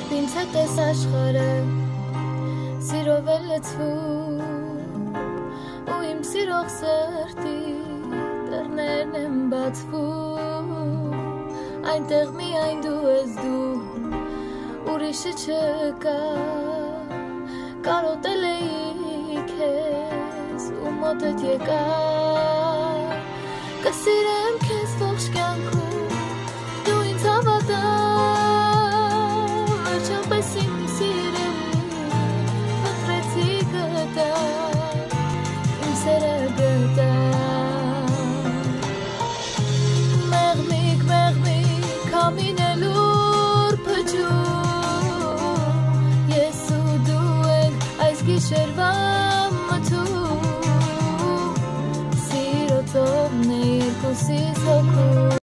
ինձ հետ ես աշխարհը սիրով է լցվում ու իմ սիրող սրտի դռներն են բացվում այնտեղ միայն դու ես դու ուրիշը չկա կարոտել էի քեզ ու մոտդ եկա կսիրեմ